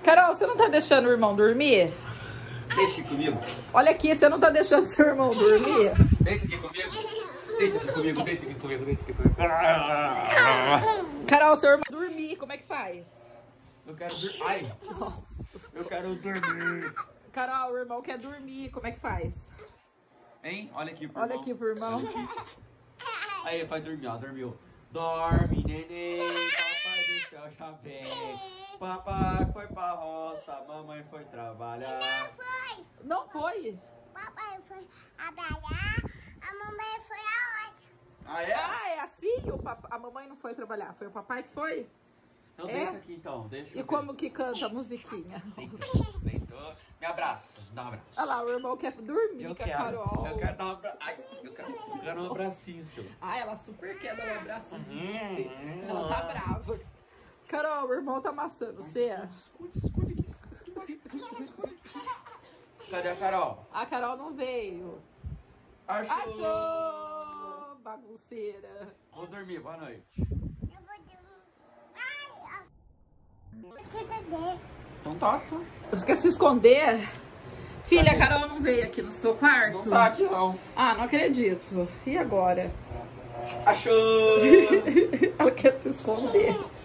Carol, você não tá deixando o irmão dormir? Deixa aqui comigo. Olha aqui, você não tá deixando seu irmão dormir? Deita aqui comigo. Deita aqui comigo, deita aqui comigo, deita aqui comigo. Carol, seu irmão dormir, como é que faz? Eu quero dormir. Ai, Nossa. eu quero dormir. Carol, o irmão quer dormir, como é que faz? Hein? Olha aqui pro irmão. Olha aqui pro irmão. Aí, vai dormir, ó, dormiu. Dorme, neném, papai do céu já vem. Papai foi pra roça, mamãe foi trabalhar. Foi. Não foi? Papai foi trabalhar, a mamãe foi a roça. Ah, é? Ah, é assim? A mamãe não foi trabalhar, foi o papai que foi? Então É? deita aqui então, deixa eu E ver. como que canta a musiquinha? Deitou. Me abraça, dá um abraço. Olha lá, o irmão quer dormir Eu com a quero, Carol. eu quero dar um abraço. Ai, eu quero um abracinho, seu. Ah, ela super quer dar um abraço. Ela tá brava. Carol, o irmão tá amassando você. Escute aqui. Cadê a Carol? A Carol não veio. Achou! Achou! Bagunceira. Vou dormir, boa noite. Eu vou dormir. Ai, ó. Então tá. Você quer se esconder? Filha, a Carol não veio aqui no seu quarto? Não tá aqui não. Ah, não acredito. E agora? Achou! Ela quer se esconder.